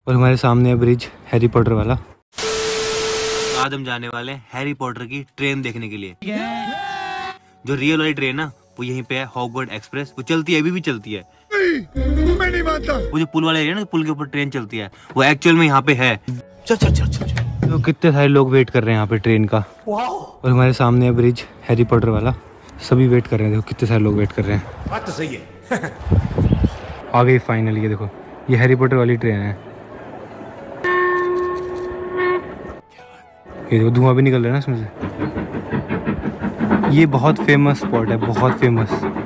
और हमारे सामने है ब्रिज हैरी पॉटर वाला। आज हम जाने वाले हैं हैरी पॉटर की ट्रेन देखने के लिए। जो रियल वाली ट्रेन ना वो यहीं पे है, हॉगवर्ड एक्सप्रेस। वो चलती है, अभी भी चलती है। मैं नहीं मानता। वो जो पुल वाला एरिया ना, पुल के ऊपर ट्रेन चलती है, वो एक्चुअल में यहाँ पे है। चल चल चल चल चल। तो कितने सारे लोग वेट कर रहे हैं यहाँ पे ट्रेन का। और हमारे सामने है ब्रिज हैरी पॉटर वाला। सभी वेट कर रहे हैं, देखो कितने सारे लोग वेट कर रहे हैं। बात तो सही है। आ गई फाइनल, ये देखो ये हैरी पॉटर वाली ट्रेन है। ये देखो धुआं भी निकल रहा है ना इसमें से। ये बहुत फेमस स्पॉट है, बहुत फेमस।